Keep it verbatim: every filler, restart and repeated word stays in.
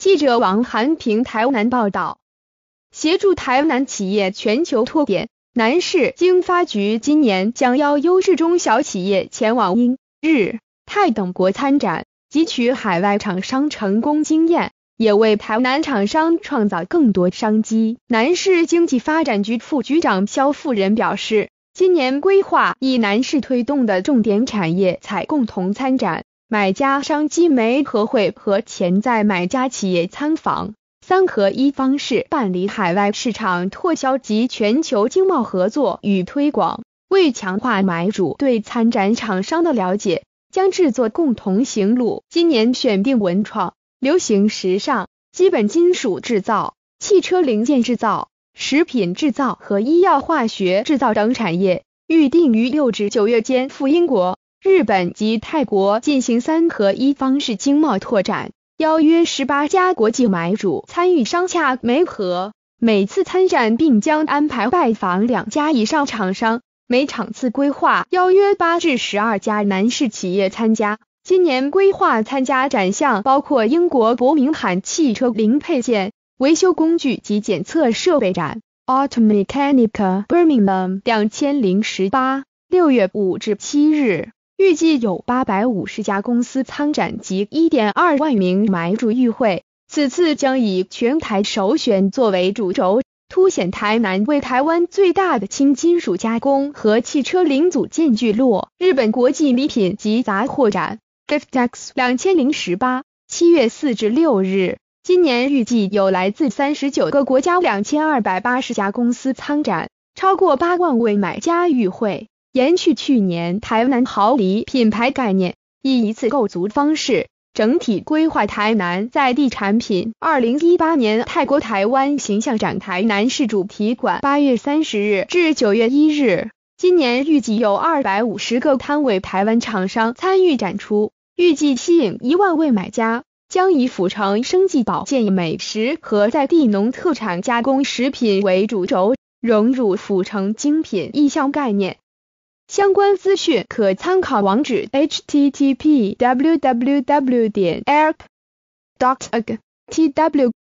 记者王涵平台南报道，协助台南企业全球拓点，南市经发局今年将邀优质中小企业前往英、日、泰等国参展，汲取海外厂商成功经验，也为台南厂商创造更多商机。南市经济发展局副局长肖富仁表示，今年规划以南市推动的重点产业采共同参展，买家商机媒合会和潜在买家企业参访，三合一方式办理海外市场拓销及全球经贸合作与推广。为强化买主对参展厂商的了解，将制作共同行录，今年选定文创、流行时尚、基本金属制造、汽车零件制造、食品制造和医药化学制造等产业，预定于六至九月间赴英国、日本及泰国进行三合一方式经贸拓展，邀约十八家国际买主参与商洽媒合，每次参展并将安排拜访两家以上厂商，每场次规划邀约八至十二家南市企业参加。今年规划参加展项包括英国伯明翰汽车零配件、维修工具及检测设备展 Automechanica Birmingham 二千零十八，六月五至七日，预计有八百五十家公司参展及 一点二万名买主与会。此次将以全台首选作为主轴，凸显台南为台湾最大的轻金属加工和汽车零组件聚落。日本国际礼品及杂货展 Giftex 二千零十八，七月四至六日，今年预计有来自三十九个国家两千二百八十家公司参展，超过八万位买家与会，延续去年台南好礼品牌概念，以一次购足方式整体规划台南在地产品。二零一八年泰国台湾形象展台南市主题馆八月三十日至九月一日，今年预计有二百五十个摊位台湾厂商参与展出，预计吸引一万位买家，将以府城生技保健美食和在地农特产加工食品为主轴，融入府城精品意象概念。相关资讯可参考网址 h t t p w w w 点 a r c dot a g t w